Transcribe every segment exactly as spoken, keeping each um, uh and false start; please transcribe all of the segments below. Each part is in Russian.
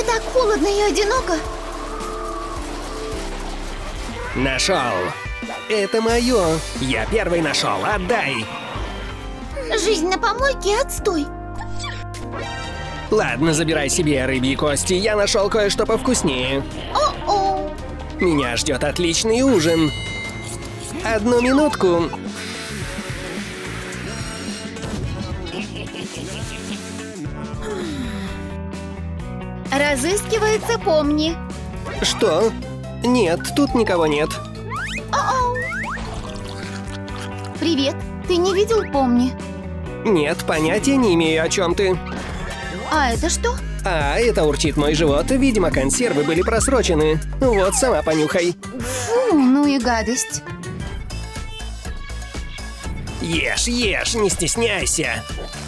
Мне так холодно и одиноко. Нашел. Это мое. Я первый нашел. Отдай. Жизнь на помойке — отстой. Ладно, забирай себе рыбьи кости. Я нашел кое-что повкуснее. О-о. Меня ждет отличный ужин. Одну минутку. Разыскивается Помни. Что? Нет, тут никого нет. О-о. Привет. Ты не видел Помни? Нет, понятия не имею, о чем ты. А это что? А, это урчит мой живот. Видимо, консервы были просрочены. Вот, сама понюхай. Фу, ну и гадость. Ешь, ешь, не стесняйся.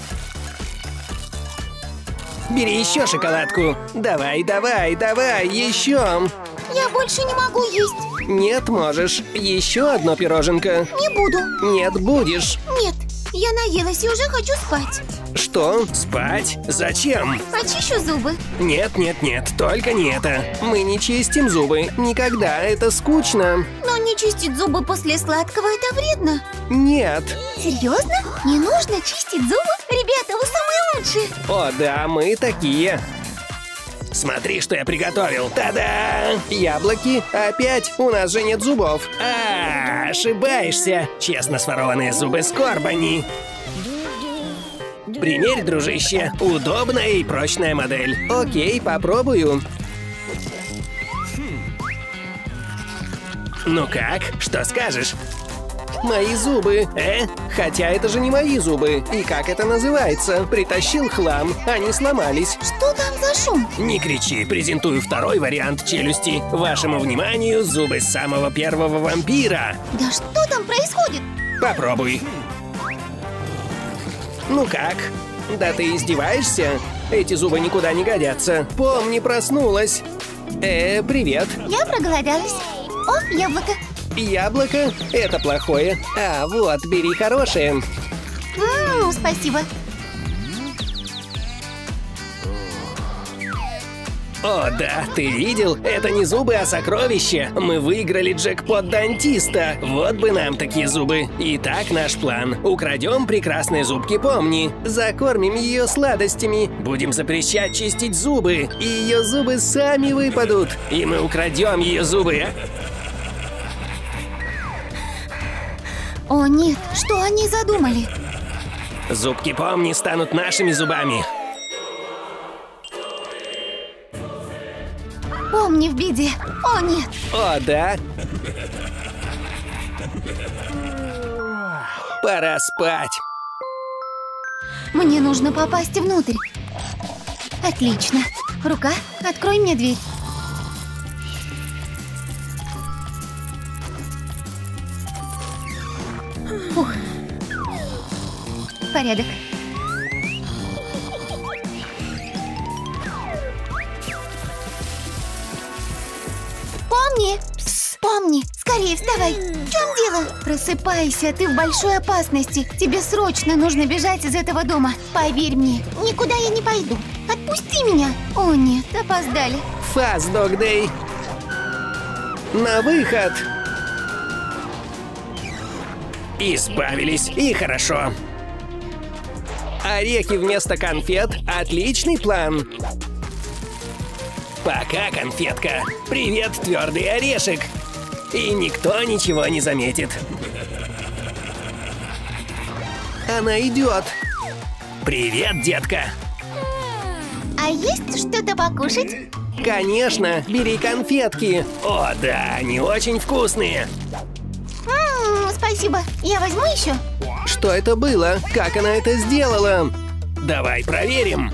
Бери еще шоколадку. Давай, давай, давай, еще. Я больше не могу есть. Нет, можешь. Еще одно пироженка. Не буду. Нет, будешь. Нет, я наелась и уже хочу спать. Что? Спать? Зачем? Почищу зубы. Нет, нет, нет, только не это. Мы не чистим зубы. Никогда, это скучно. Но не чистить зубы после сладкого — это вредно. Нет. Серьезно? Не нужно чистить зубы? Ребята, вы самые лучшие. О, да, мы такие. Смотри, что я приготовил. Та-да! Яблоки? Опять? У нас же нет зубов. А, ошибаешься. Честно сворованные зубы Скорбани. Примерь, дружище. Удобная и прочная модель. Окей, попробую. Ну как? Что скажешь? Мои зубы. Э? Хотя это же не мои зубы. И как это называется? Притащил хлам. Они сломались. Что там за шум? Не кричи. Презентую второй вариант челюсти. Вашему вниманию зубы самого первого вампира. Да что там происходит? Попробуй. Ну как? Да ты издеваешься? Эти зубы никуда не годятся. Помни, проснулась. Э, привет. Я проголодалась. О, яблоко. Яблоко? Это плохое. А, вот, бери хорошее. Ммм, спасибо. О, да, ты видел? Это не зубы, а сокровища. Мы выиграли джекпот дантиста. Вот бы нам такие зубы. Итак, наш план. Украдем прекрасные зубки Помни. Закормим ее сладостями. Будем запрещать чистить зубы. И ее зубы сами выпадут. И мы украдем ее зубы. О нет, что они задумали? Зубки Помни станут нашими зубами. Помни в беде. О нет. О, да. Пора спать. Мне нужно попасть внутрь. Отлично. Рука, открой мне дверь. Фух. Порядок. Помни! Пс, помни! Скорее вставай! В чем дело? Просыпайся, ты в большой опасности. Тебе срочно нужно бежать из этого дома. Поверь мне, никуда я не пойду. Отпусти меня! О нет, опоздали. Фас, Дог Дэй. На выход. Избавились, и хорошо. Орехи вместо конфет – отличный план. Пока, конфетка. Привет, твердый орешек. И никто ничего не заметит. Она идет. Привет, детка. А есть что-то покушать? Конечно, бери конфетки. О, да, они очень вкусные. М-м, спасибо. Я возьму еще? Что это было? Как она это сделала? Давай проверим.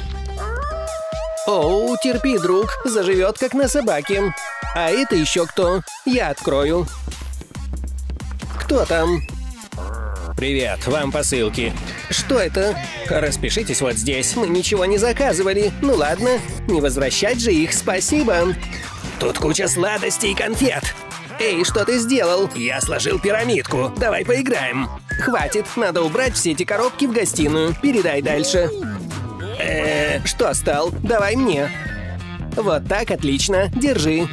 Оу, терпи, друг, заживет как на собаке. А это еще кто? Я открою. Кто там? Привет, вам посылки. Что это? Распишитесь вот здесь, мы ничего не заказывали. Ну ладно, не возвращать же их, спасибо. Тут куча сладостей и конфет. Эй, что ты сделал? Я сложил пирамидку, давай поиграем. Хватит, надо убрать все эти коробки в гостиную. Передай дальше. Э, что стал? Давай мне. Вот так, отлично. Держи.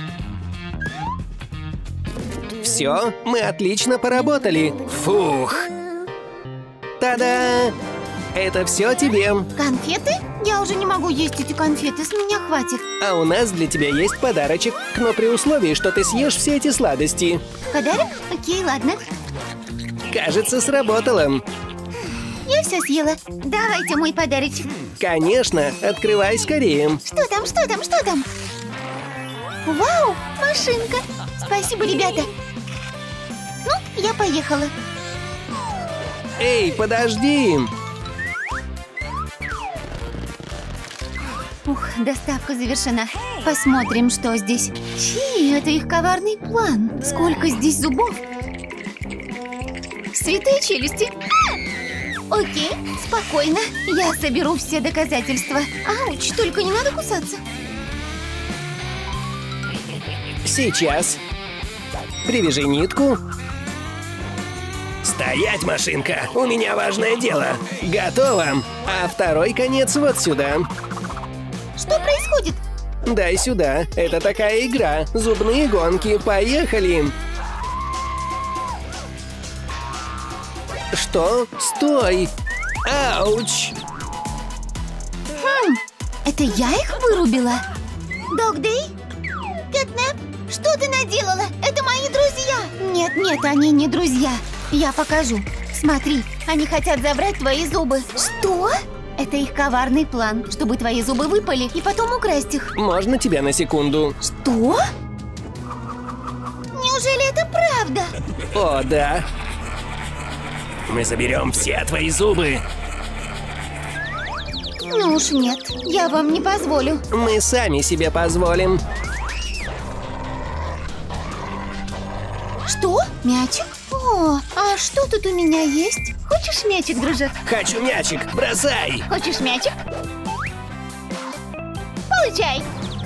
Все, мы отлично поработали. Фух. Та-да! Это все тебе. Конфеты? Я уже не могу есть эти конфеты, с меня хватит. А у нас для тебя есть подарочек, но при условии, что ты съешь все эти сладости. Подарок? Окей, ладно. Кажется, сработало. Я все съела. Давайте мой подарочек. Конечно, открывай скорее. Что там, что там, что там? Вау, машинка. Спасибо, ребята. Ну, я поехала. Эй, подожди. Ух, доставка завершена. Посмотрим, что здесь. Чи, это их коварный план. Сколько здесь зубов. Святые челюсти. Окей, спокойно. Я соберу все доказательства. Ауч, только не надо кусаться. Сейчас. Привяжи нитку. Стоять, машинка! У меня важное дело. Готово. А второй конец вот сюда. Что происходит? Дай сюда. Это такая игра. Зубные гонки. Поехали. Что? Стой! Ауч! Хм, это я их вырубила? Догдей? Кэтнэп, что ты наделала? Это мои друзья! Нет, нет, они не друзья. Я покажу. Смотри, они хотят забрать твои зубы. Что? Это их коварный план, чтобы твои зубы выпали и потом украсть их. Можно тебя на секунду? Что? Неужели это правда? О, да. Мы заберем все твои зубы. Ну уж нет, я вам не позволю. Мы сами себе позволим. Что? Мячик? О, а что тут у меня есть? Хочешь мячик, дружок? Хочу мячик, бросай! Хочешь мячик? Получай!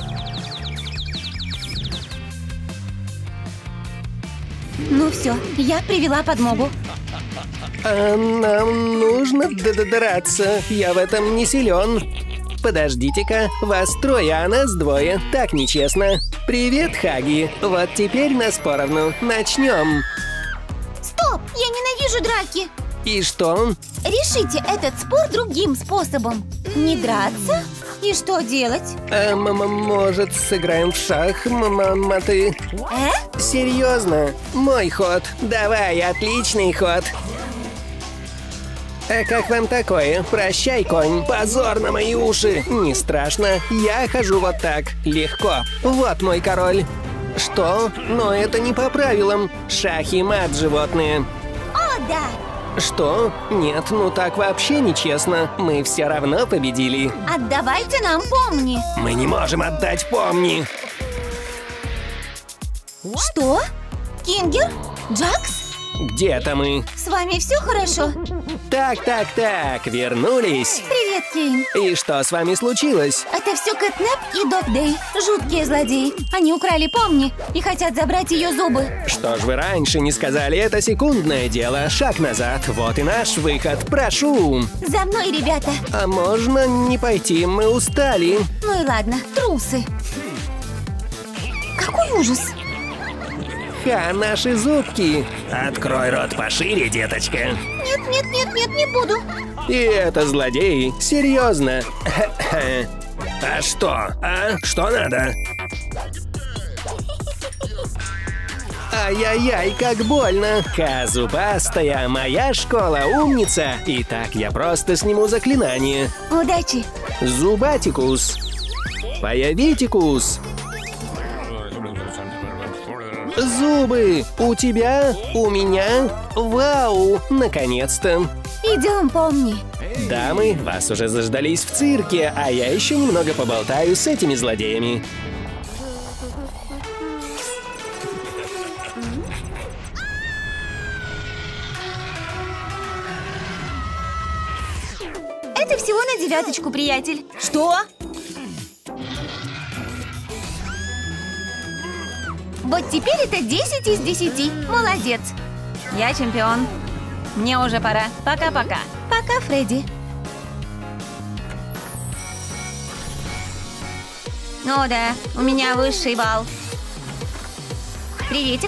Ну все, я привела подмогу. А нам нужно драться. Я в этом не силен. Подождите-ка, вас трое, а нас двое. Так нечестно. Привет, Хаги. Вот теперь нас поровну. Начнем. Стоп! Я ненавижу драки! И что? Решите этот спор другим способом. Не драться? И что делать? А, может, сыграем в шахматы? Э? Серьезно? Мой ход. Давай, отличный ход. А как вам такое? Прощай, конь. Позор на мои уши. Не страшно. Я хожу вот так. Легко. Вот мой король. Что? Но это не по правилам. Шах и мат, животные. О, да! Что? Нет, ну так вообще нечестно. Мы все равно победили. Отдавайте нам помни. Мы не можем отдать помни. Что? Кингер? Джакс? Где-то мы. С вами все хорошо? Так, так, так, вернулись. Привет, Кейн. И что с вами случилось? Это все Кэтнэп и Догдей. Жуткие злодеи. Они украли помни и хотят забрать ее зубы. Что ж вы раньше не сказали? Это секундное дело. Шаг назад. Вот и наш выход. Прошу. За мной, ребята. А можно не пойти? Мы устали. Ну и ладно, трусы. Какой ужас. Ха, наши зубки. Открой рот пошире, деточка. Нет, нет, нет, нет, не буду. И это злодеи. Серьезно. А что? А? Что надо? Ай-яй-яй, как больно. Ха, зубастая, моя школа умница. Итак, я просто сниму заклинание. Удачи. Зубатикус. Появитикус. Зубы! У тебя? У меня? Вау! Наконец-то! Идем, помни. Дамы, вас уже заждались в цирке, а я еще немного поболтаю с этими злодеями. Это всего на девяточку, приятель. Что? Вот теперь это десять из десяти. Молодец. Я чемпион. Мне уже пора. Пока-пока. Пока, Фредди. О, да, у меня высший балл. Приветик.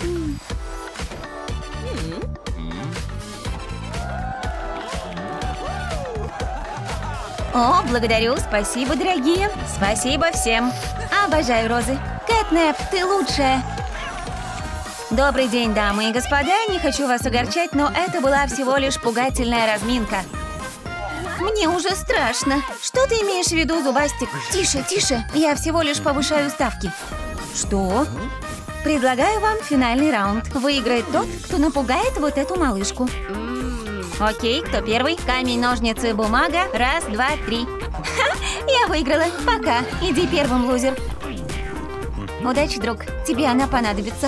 О, благодарю, спасибо, дорогие. Спасибо всем. Обожаю розы. Кэтнэп, ты лучшая. Добрый день, дамы и господа. Не хочу вас огорчать, но это была всего лишь пугательная разминка. Мне уже страшно. Что ты имеешь в виду, Зубастик? Тише, тише. Я всего лишь повышаю ставки. Что? Предлагаю вам финальный раунд. Выиграет тот, кто напугает вот эту малышку. Окей, кто первый? Камень, ножницы, бумага. Раз, два, три. Ха, я выиграла. Пока. Иди первым, лузер. Удачи, друг. Тебе она понадобится.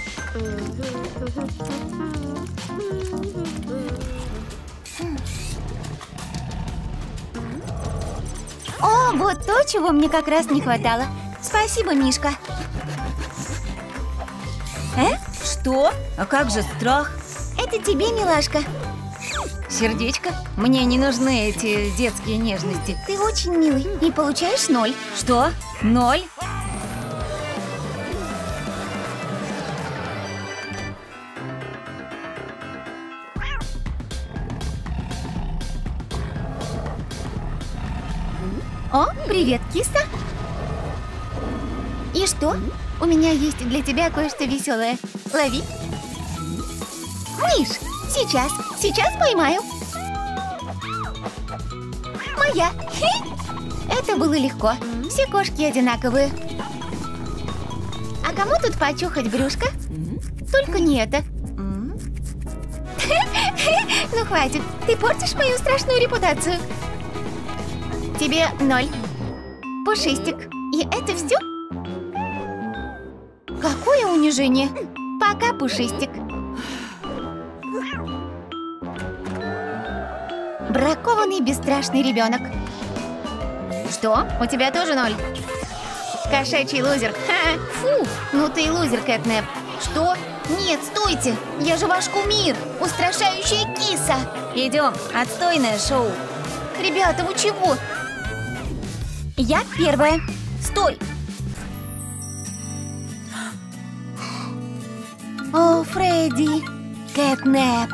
О, вот то, чего мне как раз не хватало. Спасибо, Мишка. Э? Что? А как же страх? Это тебе, милашка. Сердечко? Мне не нужны эти детские нежности. Ты очень милый и получаешь ноль. Что? Ноль? О, привет, киса. И что? У меня есть для тебя кое-что веселое. Лови. Миш, сейчас, сейчас поймаю. Моя. Это было легко. Все кошки одинаковые. А кому тут почухать брюшко? Только не это. Ну хватит, ты портишь мою страшную репутацию. Тебе ноль. Пушистик. И это все? Какое унижение. Пока, Пушистик. Бракованный бесстрашный ребенок. Что? У тебя тоже ноль? Кошачий лузер. Ха, фу, ну ты и лузер, Кэтнэп. Что? Нет, стойте. Я же ваш кумир. Устрашающая киса. Идем. Отстойное шоу. Ребята, вы чего? Я первая. Стой. О, Фредди. Кэтнэп.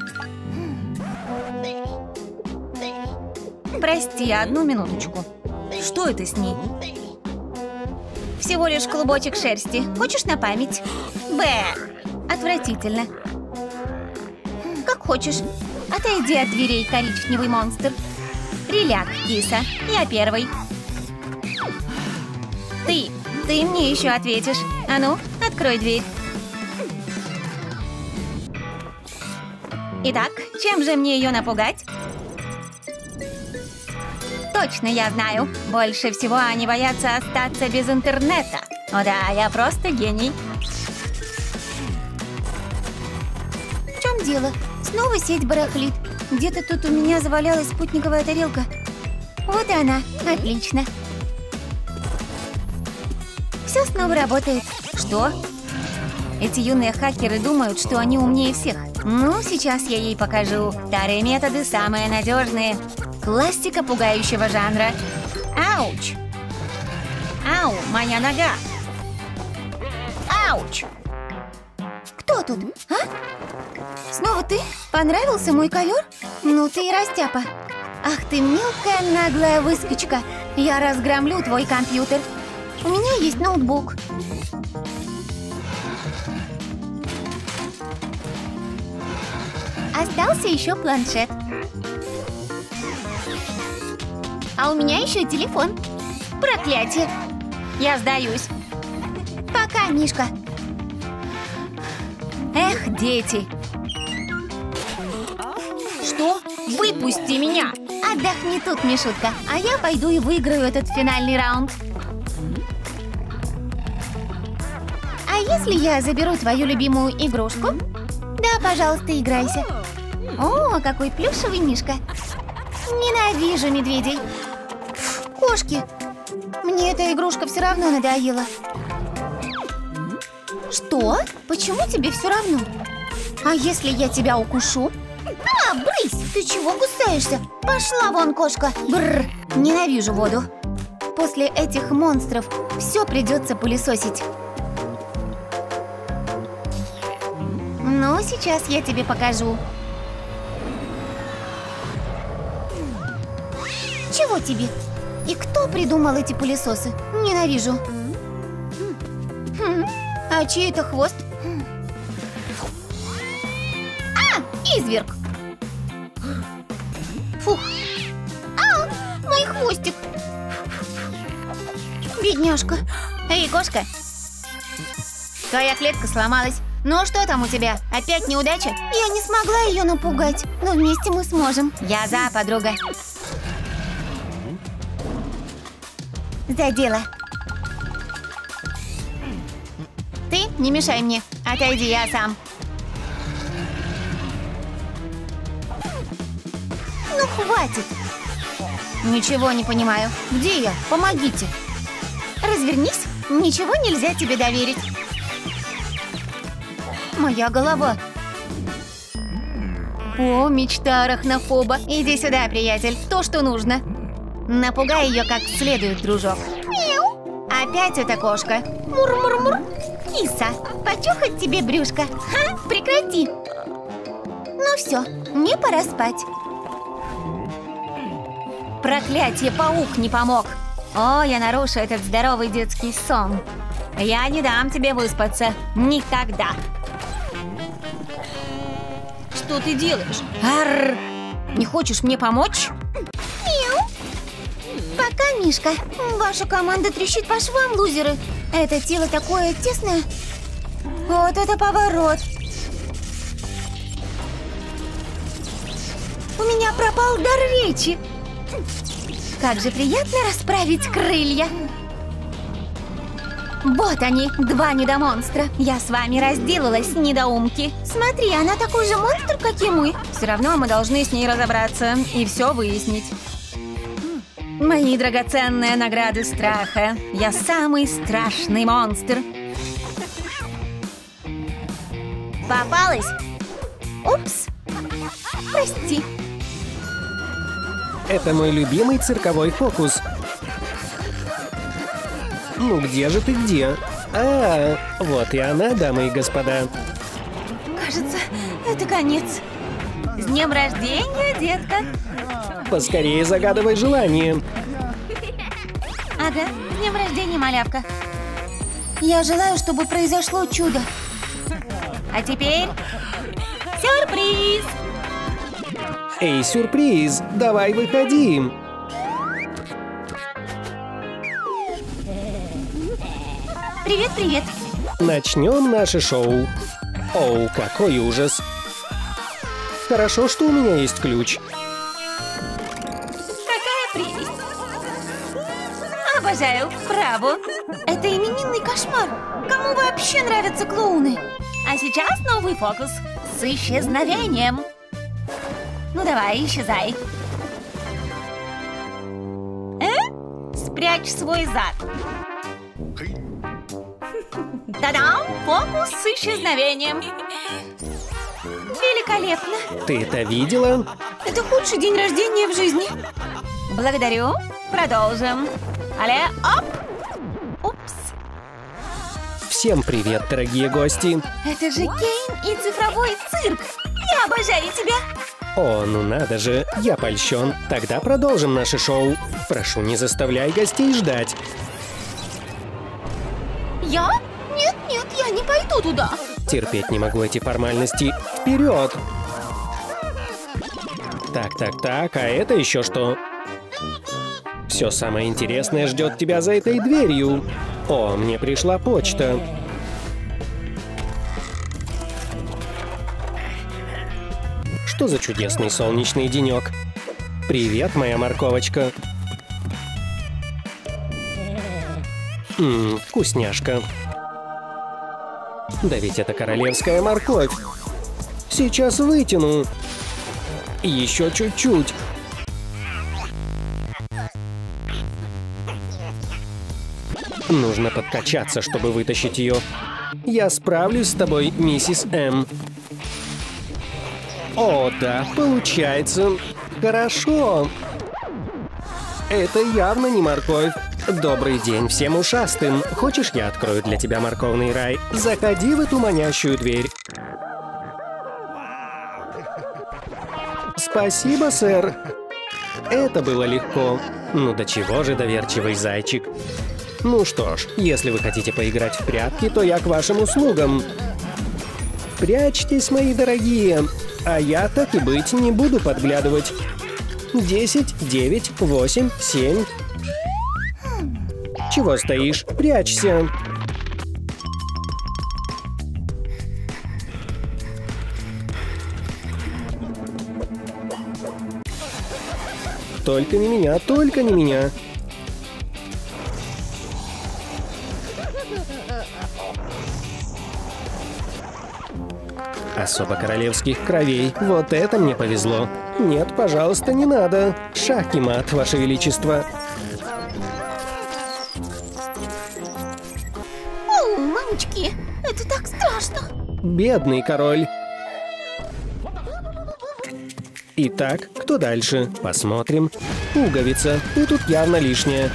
Прости, одну минуточку. Что это с ней? Всего лишь клубочек шерсти. Хочешь на память? Бэ. Отвратительно. Как хочешь. Отойди от дверей, коричневый монстр. Реляк, киса. Я первый. Ты. Ты мне еще ответишь. А ну, открой дверь. Итак, чем же мне ее напугать? Точно я знаю. Больше всего они боятся остаться без интернета. О да, я просто гений. В чем дело? Снова сеть барахлит. Где-то тут у меня завалялась спутниковая тарелка. Вот и она. Отлично. Все снова работает. Что? Эти юные хакеры думают, что они умнее всех. Ну, сейчас я ей покажу. Старые методы самые надежные. Классика пугающего жанра. Ауч! Ау, моя нога! Ауч! Кто тут? А? Снова ты? Понравился мой ковер? Ну ты и растяпа. Ах ты мелкая наглая выскочка. Я разгромлю твой компьютер. У меня есть ноутбук. Остался еще планшет. А у меня еще телефон. Проклятие. Я сдаюсь. Пока, Мишка. Эх, дети. Что? Выпусти меня. Отдохни тут, Мишутка. А я пойду и выиграю этот финальный раунд. А если я заберу твою любимую игрушку? Да, пожалуйста, играйся. О, какой плюшевый Мишка. Ненавижу медведей. Кошки. Мне эта игрушка все равно надоела. Что? Почему тебе все равно? А если я тебя укушу? А, брысь! Ты чего кусаешься? Пошла вон, кошка. Бррр, ненавижу воду. после этих монстров все придется пылесосить. Ну, сейчас я тебе покажу. Чего тебе? И кто придумал эти пылесосы? Ненавижу. Хм, а чей это хвост? А, изверг! Фух. А, мой хвостик. Бедняжка. Эй, кошка. Твоя клетка сломалась. Ну что там у тебя? Опять неудача? Я не смогла ее напугать, но вместе мы сможем. Я за, подруга. За дело. Ты не мешай мне. Отойди, я сам. Ну, хватит. Ничего не понимаю. Где я? Помогите. Развернись. Ничего нельзя тебе доверить. Моя голова. О, мечта арахнофоба. Иди сюда, приятель. То, что нужно. Напугай ее как следует, дружок. Мяу. Опять эта кошка. Мур-мур-мур. Киса, почухать тебе брюшко. Ха, прекрати. Ну все, мне пора спать. Проклятие, паук не помог. О, я нарушу этот здоровый детский сон. Я не дам тебе выспаться. Никогда. Что ты делаешь? Арр! Не хочешь мне помочь? Мяу. Пока, Мишка. Ваша команда трещит по швам, лузеры. Это тело такое тесное. Вот это поворот. У меня пропал дар речи. Как же приятно расправить крылья. Вот они, два недомонстра. Я с вами разделалась, недоумки. Смотри, она такой же монстр, как и мы. Все равно мы должны с ней разобраться и все выяснить. Мои драгоценные награды страха. Я самый страшный монстр. Попалась? Упс. Прости. Это мой любимый цирковой фокус. Ну где же ты, где? А, вот и она, дамы и господа. Кажется, это конец. С днем рождения, детка. Поскорее загадывай желание. Ага, с днем рождения, малявка. Я желаю, чтобы произошло чудо. А теперь сюрприз! Эй, сюрприз, давай выходи. Привет, привет. Начнем наше шоу. Оу, какой ужас. Хорошо, что у меня есть ключ. Какая прелесть. Обожаю, браво. Это именинный кошмар. Кому вообще нравятся клоуны? А сейчас новый фокус с исчезновением. Ну давай, исчезай. Э? Спрячь свой зад. Та-дам! Фокус с исчезновением. Великолепно. Ты это видела? Это худший день рождения в жизни. Благодарю. Продолжим. Але, оп! Упс. Всем привет, дорогие гости. Это же Кейн и цифровой цирк. Я обожаю тебя. О, ну надо же, я польщен. Тогда продолжим наше шоу. Прошу, не заставляй гостей ждать. Я? Нет, нет, я не пойду туда. Терпеть не могу эти формальности. Вперед! Так, так, так, а это еще что? Все самое интересное ждет тебя за этой дверью. О, мне пришла почта. Что за чудесный солнечный денек? Привет, моя морковочка. Ммм, вкусняшка. Да ведь это королевская морковь. Сейчас вытяну. Еще чуть-чуть. Нужно подкачаться, чтобы вытащить ее. Я справлюсь с тобой, миссис М. О, да, получается. Хорошо. Это явно не морковь. Добрый день всем ушастым. Хочешь, я открою для тебя морковный рай? Заходи в эту манящую дверь. Спасибо, сэр. Это было легко. Ну до чего же доверчивый зайчик. Ну что ж, если вы хотите поиграть в прятки, то я к вашим услугам. Прячьтесь, мои дорогие. А я, так и быть, не буду подглядывать. Десять, девять, восемь, семь. Чего стоишь? Прячься. Только не меня, только не меня. Особо королевских кровей. Вот это мне повезло. Нет, пожалуйста, не надо. Шах и мат, ваше величество. О, мамочки, это так страшно. Бедный король. Итак, кто дальше? Посмотрим. Пуговица, ты тут явно лишняя.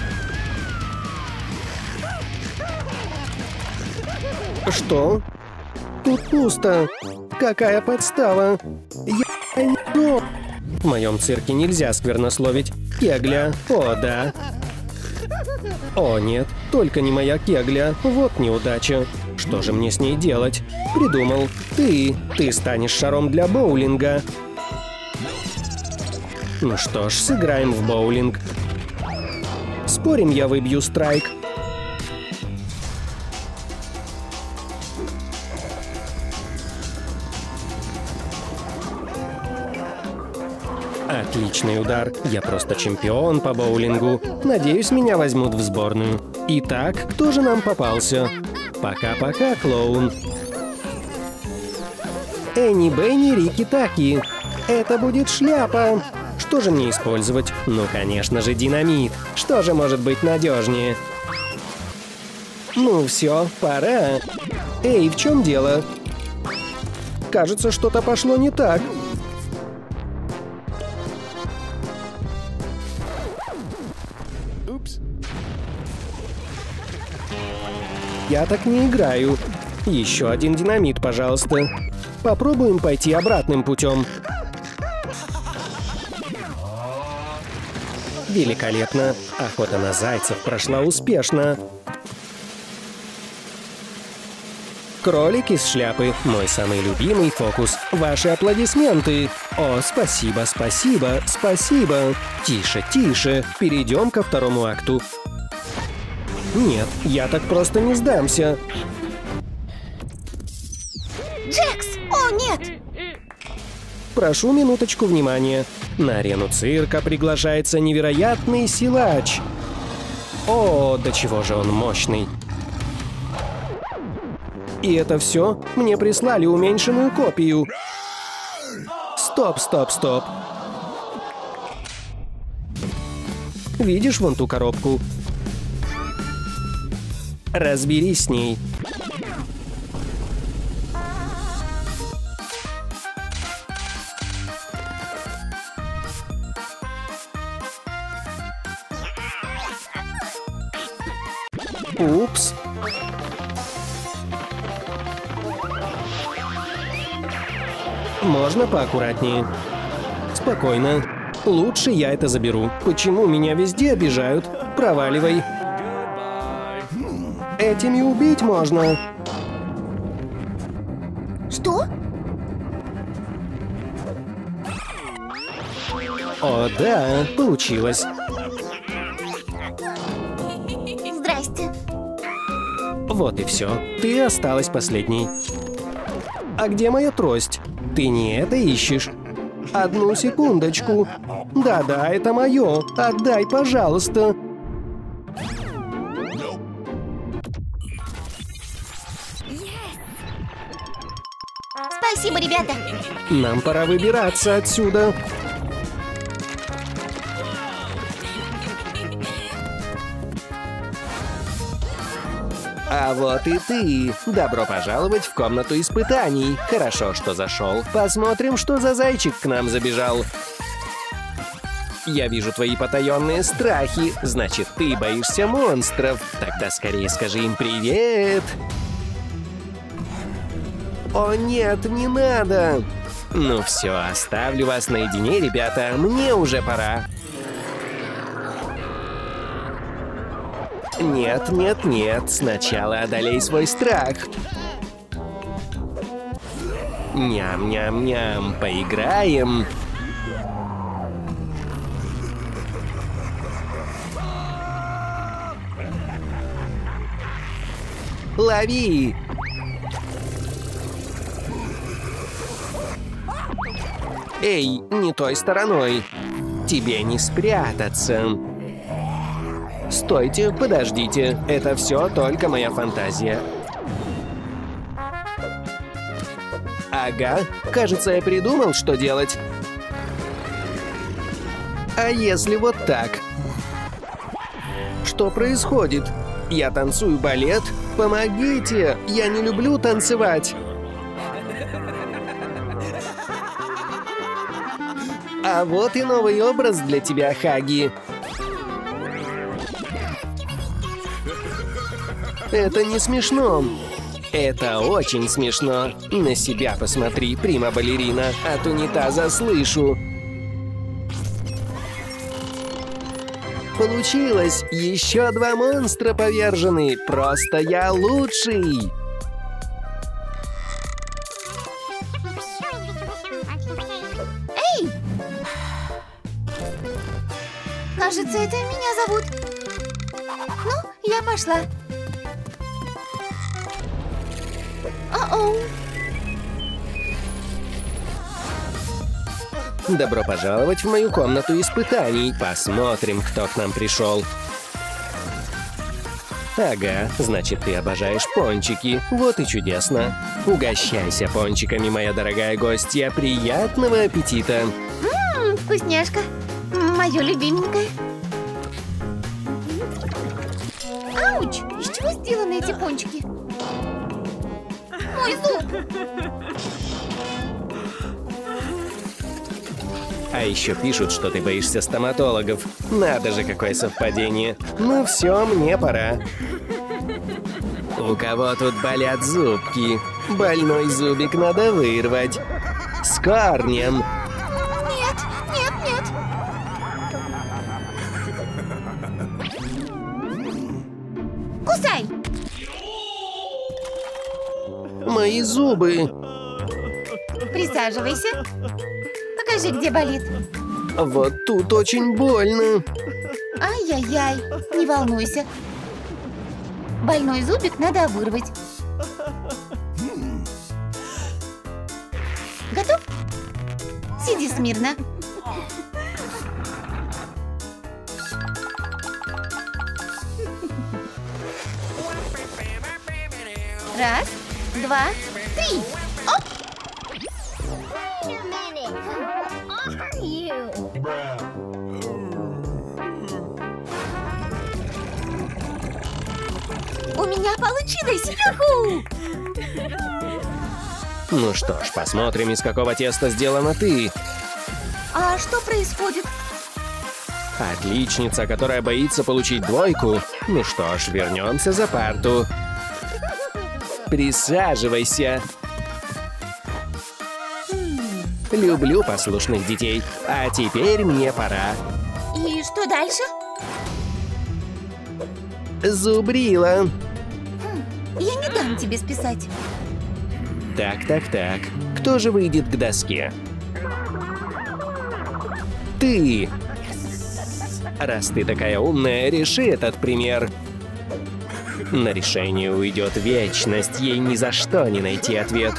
Что? Тут пусто. Какая подстава. Я не то. В моем цирке нельзя сквернословить. Кегля. О, да. О, нет. Только не моя кегля. Вот неудача. Что же мне с ней делать? Придумал. Ты. Ты станешь шаром для боулинга. Ну что ж, сыграем в боулинг. Спорим, я выбью страйк. Отличный удар. Я просто чемпион по боулингу. Надеюсь, меня возьмут в сборную. Итак, кто же нам попался? Пока-пока, клоун. Энни, Бенни, Рики, Таки. Это будет шляпа. Что же мне использовать? Ну, конечно же, динамит. Что же может быть надежнее? Ну, все, пора. Эй, в чем дело? Кажется, что-то пошло не так. Я так не играю. Еще один динамит, пожалуйста. Попробуем пойти обратным путем. Великолепно. Охота на зайцев прошла успешно. Кролик из шляпы. Мой самый любимый фокус. Ваши аплодисменты. О, спасибо, спасибо, спасибо. Тише, тише. Перейдем ко второму акту. Нет, я так просто не сдамся. Джекс! О, нет! Прошу минуточку внимания. На арену цирка приглашается невероятный силач. О, до чего же он мощный. И это все? Мне прислали уменьшенную копию. Стоп, стоп, стоп. Видишь вон ту коробку? Разберись с ней. Упс. Можно поаккуратнее? Спокойно. Лучше я это заберу. Почему меня везде обижают? Проваливай. Этими убить можно. Что? О, да, получилось. Здрасте. Вот и все. Ты осталась последней. А где моя трость? Ты не это ищешь? Одну секундочку. Да-да, это мое. Отдай, пожалуйста. Спасибо, ребята. Нам пора выбираться отсюда. А вот и ты. Добро пожаловать в комнату испытаний. Хорошо, что зашел. Посмотрим, что за зайчик к нам забежал. Я вижу твои потаенные страхи. Значит, ты боишься монстров. Тогда скорее скажи им привет. О нет, не надо. Ну все, оставлю вас наедине, ребята. Мне уже пора. Нет, нет, нет. Сначала одолей свой страх. Ням-ням-ням. Поиграем. Лови! Эй, не той стороной. Тебе не спрятаться. Стойте, подождите. Это все только моя фантазия. Ага, кажется, я придумал, что делать. А если вот так? Что происходит? Я танцую балет? Помогите! Я не люблю танцевать. А вот и новый образ для тебя, Хаги. Это не смешно. Это очень смешно. На себя посмотри, прима-балерина. От унитаза слышу. Получилось! Еще два монстра повержены! Просто я лучший! Эй! Кажется, это меня зовут. Ну, я пошла. О-оу! Добро пожаловать в мою комнату испытаний. Посмотрим, кто к нам пришел. Ага, значит, ты обожаешь пончики. Вот и чудесно. Угощайся пончиками, моя дорогая гостья. Приятного аппетита. Ммм, вкусняшка. Мое любименькое. Ауч! Из чего сделаны эти пончики? Мой зуб! А еще пишут, что ты боишься стоматологов. Надо же, какое совпадение. Ну все, мне пора. У кого тут болят зубки? Больной зубик надо вырвать. С корнем. Нет, нет, нет. Кусай! Мои зубы. Присаживайся. Покажи, где болит. Вот тут очень больно. Ай-яй-яй, не волнуйся. Больной зубик надо вырвать. Готов? Сиди смирно. Раз, два, три. Оп! У меня получилось! Юху! Ну что ж, посмотрим, из какого теста сделана ты. А что происходит? Отличница, которая боится получить двойку. Ну что ж, вернемся за парту. Присаживайся. Люблю послушных детей. А теперь мне пора. И что дальше? Зубрила. Я не дам тебе списать. Так, так, так. Кто же выйдет к доске? Ты! Раз ты такая умная, реши этот пример. На решение уйдет вечность, ей ни за что не найти ответ.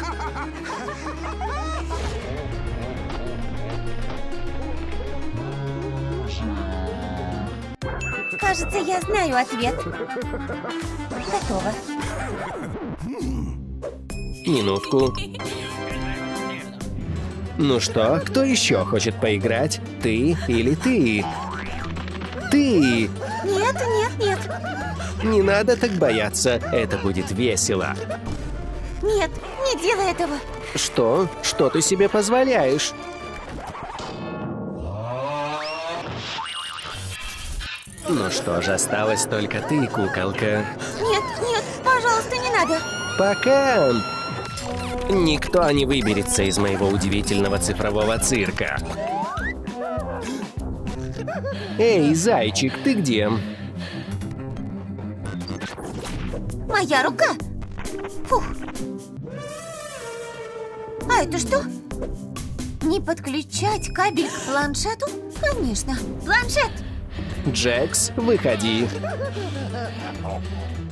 Кажется, я знаю ответ. Готово. Минутку. Ну что, кто еще хочет поиграть? Ты или ты? Ты! Нет, нет, нет. Не надо так бояться, это будет весело. Нет, не делай этого. Что? Что ты себе позволяешь? Ну что ж, осталась только ты, куколка. Нет, нет, пожалуйста, не надо. Пока! Никто не выберется из моего удивительного цифрового цирка. Эй, зайчик, ты где? Моя рука. Фух. А это что? Не подключать кабель к планшету? Конечно. Планшет! Джекс, выходи.